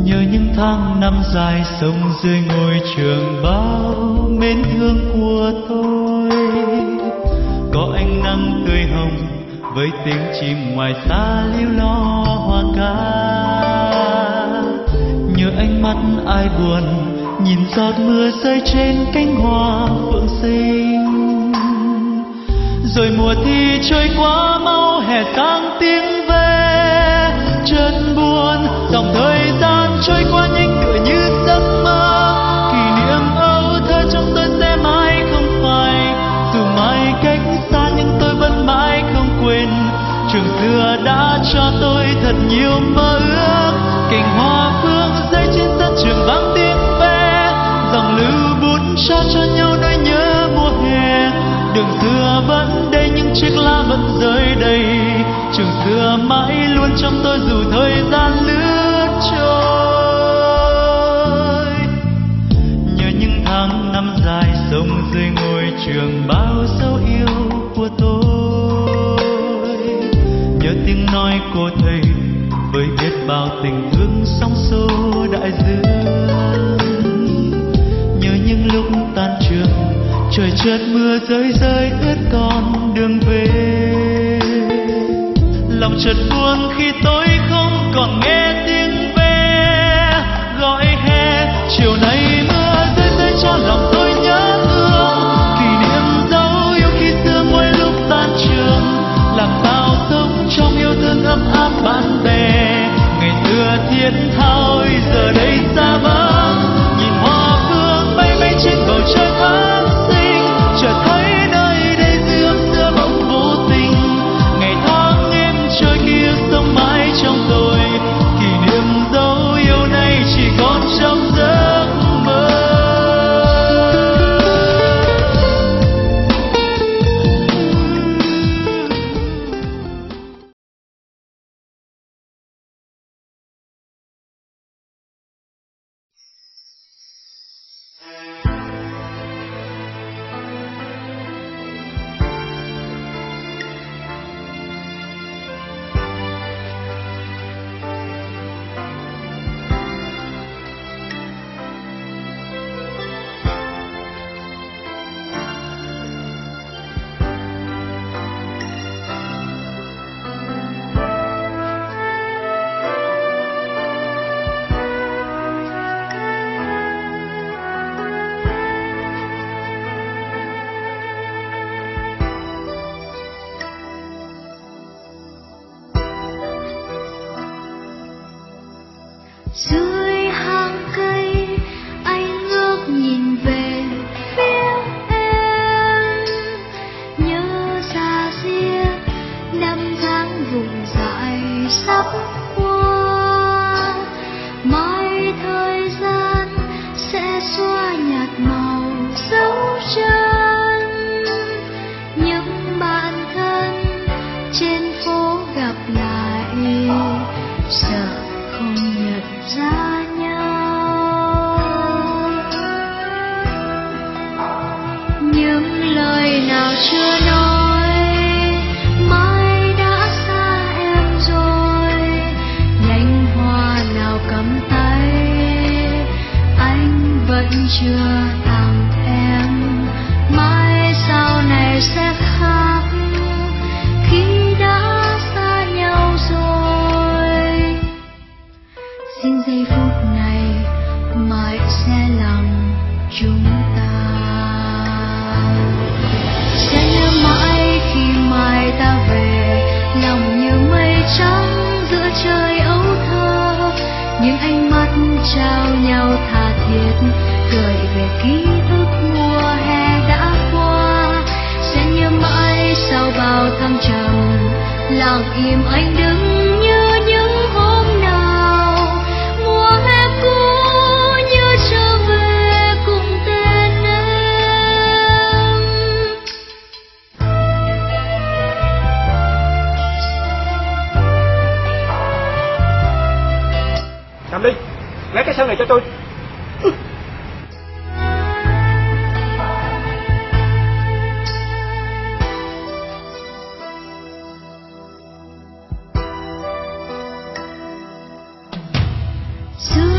Nhớ những tháng năm dài sống dưới ngôi trường bao mến thương của tôi. Có ánh nắng tươi hồng với tiếng chim ngoài xa líu lo hoa ca. Nhớ ánh mắt ai buồn nhìn giọt mưa rơi trên cánh hoa phượng xinh. Rồi mùa thi trôi qua mau hè sang tiếng về chợt buồn, dòng thời gian trôi qua nhanh tựa như giấc mơ. Kỷ niệm âu thơ trong tôi sẽ mãi không phai, dù mãi cách xa nhưng tôi vẫn mãi không quên. Trường xưa đã cho tôi thật nhiều mơ ước, cành hoa phương rơi trên sân trường vang tiếng ve. Dòng lưu bút cho nhau nỗi nhớ mùa hè. Đường xưa vẫn đây những chiếc lá vẫn rơi đầy. Trường xưa mãi luôn trong tôi dù thời gian lướt trôi. Nhớ những tháng năm dài sống dưới ngôi trường bao dấu yêu của tôi. Nhớ tiếng nói cô thầy với biết bao tình thương sóng xô đại dương. Nhớ những lúc tan trường trời chợt mưa rơi rơi ướt con đường về. Lòng chợt buồn khi tôi không còn nghe tiếng ve gọi hè. Chiều nay mưa rơi rơi cho lòng tôi nhớ thương. Kỷ niệm dấu yêu khi xưa mỗi lúc tan trường. Làm sao sống trong yêu thương ấm áp bạn bè. Ngày xưa thiết tha giờ đây xa vắng. Nhìn hoa phương bay bay trên bầu trời tháng sinh. Chợt thấy nơi đây dư âm xưa bỗng vô tình. Ngày tháng em trôi kia sống mãi trong tôi. Kỷ niệm dấu yêu này chỉ còn trong giấc mơ. Dưới hàng cây anh ngước nhìn về phía em. Nhớ ra ria năm tháng vùng dại sắp qua. Mãi thời gian sẽ xóa nhạt màu dấu chân. Những bạn thân trên phố gặp lại giờ không nhận ra nhau. Những lời nào chưa nói mai đã xa em rồi. Nhành hoa nào cầm tay anh vẫn chưa tặng em. Mai sau này sẽ khác khi đã xa nhau rồi. Xin giây phút này mãi sẽ lòng chúng ta. Sẽ nhớ mãi khi mai ta về. Lòng như mây trắng giữa trời ấu thơ. Những ánh mắt trao nhau tha thiết gợi về ký ức mùa hè đã qua. Sẽ nhớ mãi sau bao thăng trầm. Lặng im anh đứng như những hôm nào mùa hè cũ như trở về cùng tên em. Nằm đi, lấy cái sân này cho tôi. Xưa